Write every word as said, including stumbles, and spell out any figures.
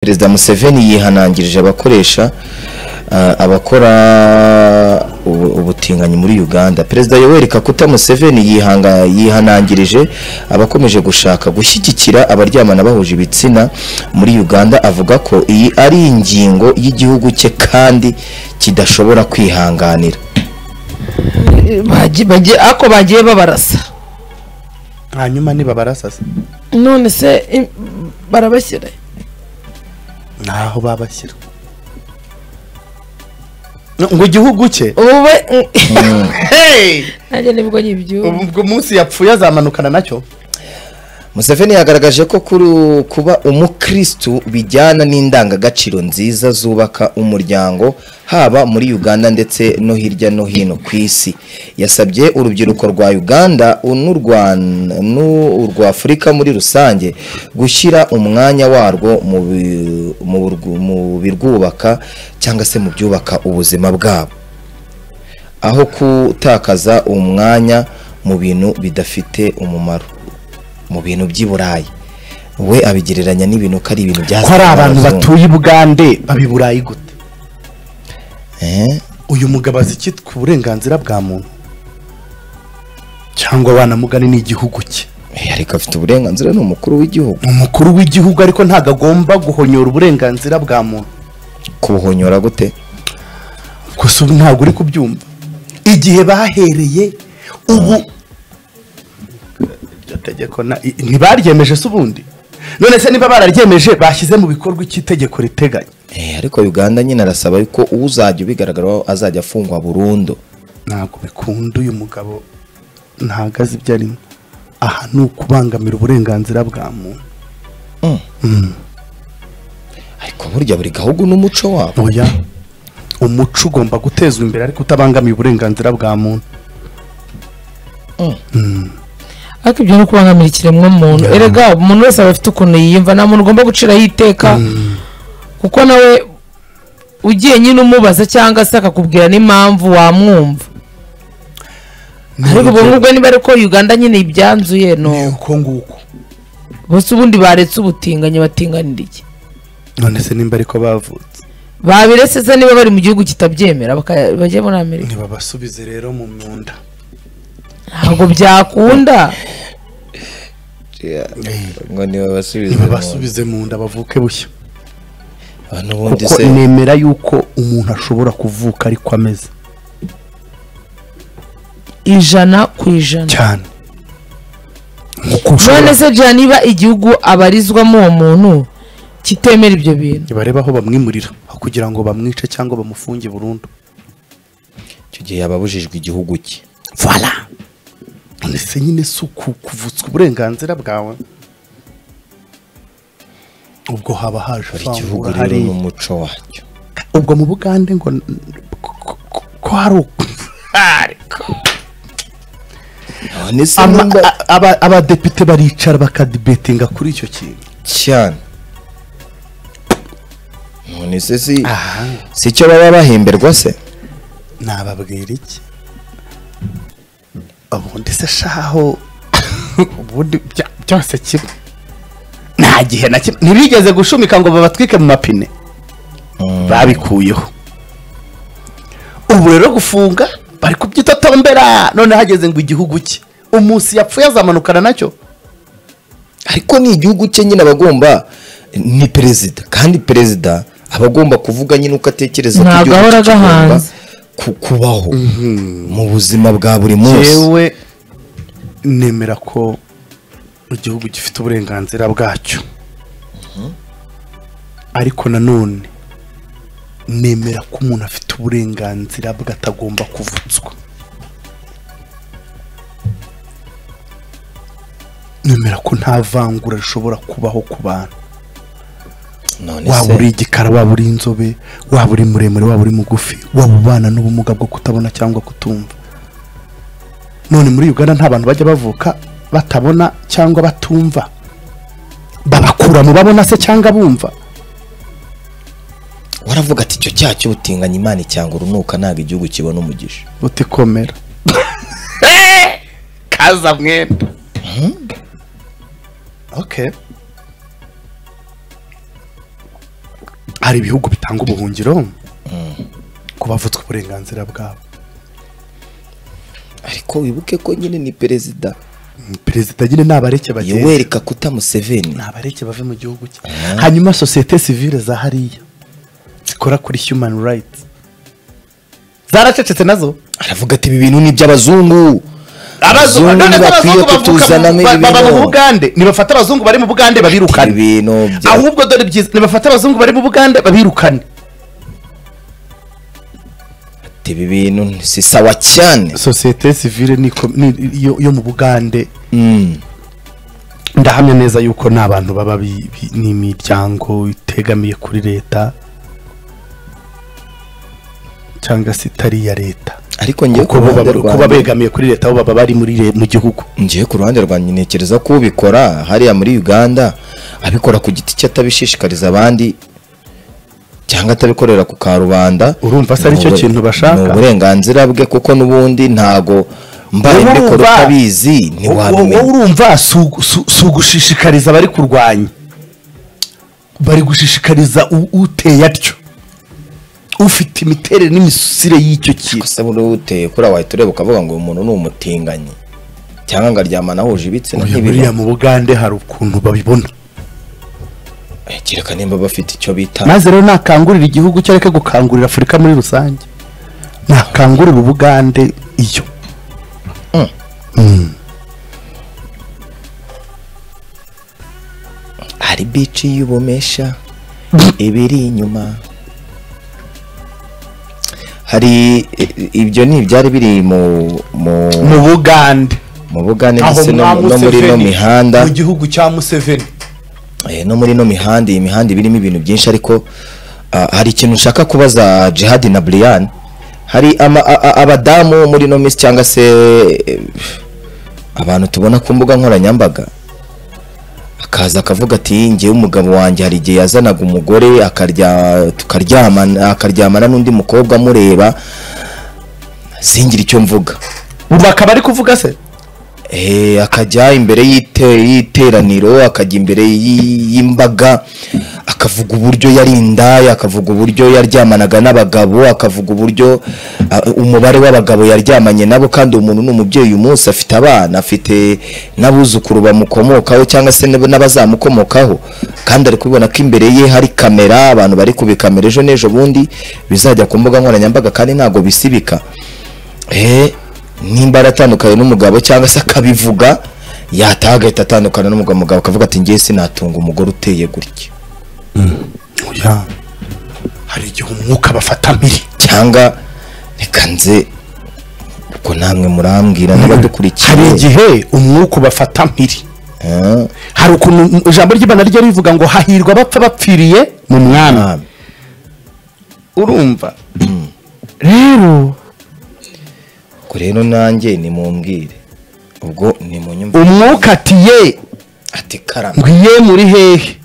Perezida Museveni yihanangirije abakoresha uh, abakora ubutinganyi muri Uganda. Perezida Yoweri Kaguta Museveni yihanga yihanangirije abakomeje gushaka gushyigikira abaryamana bahuje ibitsina muri Uganda, avuga ko iyi ari ingingo y'igihugu cye kandi kidashobora kwihanganira. bagiye bagiye ako bagiye babarasa, hanyuma niba barasa none se barabashyira naho babashyira ngo igihugu cye ubu hey nanjye nibwo nyibyo ubwo munsi yapfuye azamanukana nacyo. Museveni yagaragaje ko kuri kuba umukristo bijyana n'indangagaciro nziza zubaka umuryango haba muri Uganda ndetse no hirya no hino ku isi. Yasabye urubyiruko rwa Uganda n'u Rwanda n'urwa Afurika muri rusange gushyira umwanya warwo mu birwubaka cyangwa se mu byubaka ubuzima bwabo, aho kutakaza umwanya mu bintu bidafite umumaro, mu bintu by'iburayi. We abigereranya n'ibintu kari ibintu byaza ko ari abantu batuye Bugande babiburayi gute? Eh uyu mugabo azikitwa uburenganzira bwa muntu cyangwa banamugane n'igihugu cye? Eh ariko afite uburenganzira n'umukuru w'igihugu, umukuru w'igihugu ariko ntago agomba guhonyora uburenganzira bwa muntu. Kubuhonyora gute? Gusa ntago uri kubyumva igihe bahereye ubu tegeko ntibaryemeje se ubundi, none se niba bararyemeje bashyize mu bikorwa ikitegeko riteganya. Eh ariko Uganda nyine arasaba yuko uzajya ubigaragaraho azajya afungwa burundu. Ntabwo bikunda uyu mugabo, ntagaze ibyo arimo. Aha ni ukubangamira uburenganzira bwa muntu. Mm. Mm. Ariko burya buri gahugu n'umuco wabo. Oya, umuco ugomba gutezwa imbere ariko utabangamiye uburenganzira bwa muntu. Mm. Mm. Ariko ibyo no kubangamira ikiremwa muntu. Erega umuntu wese abafite ukuntu yiyumva, nta muntu ugomba gucira yiteka. Mm. Kuko nawe ugiye nyine umubaza cyangwa se akakubwira n'impamvu wamwumva. Ariko ubwo niba ariko Uganda nyine ibyanzuye no uko nguko bose ubundi baretse ubutinganye batinganira iki? None se nimba ariko bavutse babiretse se niba bari mu gihugu kitabyemera bajye muri Amerika, niba basubize rero mu munda ntabwo byakunda. ngo niba basubize niba basubize mu nda bavuke bushya. Nubundi se nemera yuko umuntu ashobora kuvuka ariko ameze ijana ku ijana cyane. None se jya niba igihugu abarizwamo uwo muntu kitemera ibyo bintu, bareba aho bamwimurira kugira ngo bamwice cyangwa bamufunge burundu. Icyo gihe yababujijwe igihugu cye. Voilà. None se nyine suku kuvutswa uburenganzira bwawe ubwo haba haje igihugu rero n'umuco wacyo. Ubwo mu Bugande ngo ko hari aba abadepite baricara bakadibetinga kuri icyo kintu cyane. None se si si cyo baba bahemberwa se? Nababwira iki ubundi se shaho ubundi byose kimwe, nta gihe na kimwe ntibigeze gushumika ngo babatwike mu mapine. Babikuyeho ubu rero gufunga bari kubyitotombera, none hageze ngo igihugu cye umunsi yapfuye azamanukana nacyo. Ariko ni igihugu cye nyine abagomba, ni perezida kandi perezida abagomba kuvuga nyine uko atekereza ko igihugu kigomba kubaho mu buzima bwa buri munsi. Yewe nemera ko igihugu gifite uburenganzira bwacyo, ariko nanone nemera ko umuntu afite uburenganzira bw'atagomba kuvutswa. Nemera ko nta vangura rishobora kubaho ku bantu, waba uri igikara, waba uri inzobe, waba uri muremure, waba uri mugufi, waba ubana n'ubumuga bwo kutabona cyangwa kutumva. None muri Uganda nta bantu bajya bavuka batabona cyangwa batumva, babakura mu babona se cyangwa bumva. Waravuga ati icyo cyaha cy'ubutinganya Imana cyangwa urunuka ntago igihugu kibona umugisha. Utikomera kaza mwenda. Okay. hari ibihugu bitanga ubuhungiro ku bavutswe uburenganzira bwabo, ariko wibuke ko nyine ni perezida perezida nyine nabareke bagende Yoweri Kaguta Museveni, nabareke bave mu gihugu cye. Hanyuma societe civile za hariya zikora kuri human rights zaracecetse nazo, aravuga ati ibi bintu ni by'abazungu, abazungu none bakwiye kutuzanamo baba mu Bugande, nibafata abazungu bari mu Bugande babirukane, ibintu ahubwo dore byiza nibafata abazungu bari mu Bugande babirukane. ibi bintu si sawa cyane. Societe civile ni yo, yo mu Bugande mm. ndahamya neza yuko n'abantu baba n'imiryango itegamiye kuri leta cyangwa se itari ya leta, ariko ngiye kuba begamiye kuri leta bo baba bari muri mu gihugu. Ngiye ku ruhande rwanjye ntekereza ko ubikora hariya muri Uganda abikora ku giti cye atabishishikariza abandi cyangwa atabikorera ku karubanda, urumva se ari cyo kintu bashaka, ni uburenganzira bwe, kuko n'ubundi ntago mbaye mbikora utabizi ntiwabimenya. Urumva si ugushishikariza bari kurwanya, bari gushishikariza uteye atyo, ufite imiterere n'imisusire y'icyo kintu. Se buri uteye kuri wahita ureba ukavuga ngo umuntu ni umutinganyi cyangwa ngo aryamana ahuje ibitsina nk'ibiriya. Mu Bugande hari ukuntu babibona, kereka nimba bafite icyo bita, maze rero nakangurira igihugu cyo areke gukangurira Afurika muri rusange, nakangurira Ubugande iyo mm. mm. hari bici y'ubumesha ibiri inyuma, hari ibyo ni byari biri mu mu mu Bugande mu Bugande ndetse no muri no mihanda mu gihugu cya Museveni, eh no muri no mihanda, iyi mihanda birimo ibintu byinshi. Ariko uh, hari ikintu nshaka kubaza Jihad na Brian, hari abadamu muri no miss cyangwa se eh, abantu tubona ku mbuga nkoranyambaga akaza akavuga ati ngiye umugabo wanjye hari igihe yazanaga umugore akarya tukaryamana akaryamana n'undi mukobwa mureba singira icyo mvuga, ubu akaba ari kuvuga se eh akajya imbere y'iteraniro akajya imbere y'imbaga akavuga uburyo yarinda, akavuga uburyo yaryamanaga n'abagabo, akavuga uburyo uh, umubare w'abagabo yaryamanye nabo, kandi umuntu n'umubyeyi umunsi afite abana, afite nabuzukuru bamukomokaho cyangwa se n'abazamukomokaho, kandi ari kubibona ko imbere ye hari kamera, abantu bari kubikamera ejo n'ejo bundi bizajya ku mbuga nkoranyambaga, kandi ntago bisibika. eh nimba aratandukanye n'umugabo cyangwa se akabivuga yataha agahita atandukana n'umugabo, mugabo akavuga ati ngiye sinatunga umugore uteye gutya. oya hari igihe umwuka bafata mbiri cyangwa reka nze uko namwe murambwira n'abadukurikiye, hari igihe umwuka bafata mbiri. Hari ukuntu ijambo ry'Imana ryo rivuga ngo hahirwa bapfa bapfiriye mu mwami, urumva rero ko rero nanjye nimumbwire ubwo ni mu nyumva umwuka atiye ati karama ngwiye muri hehe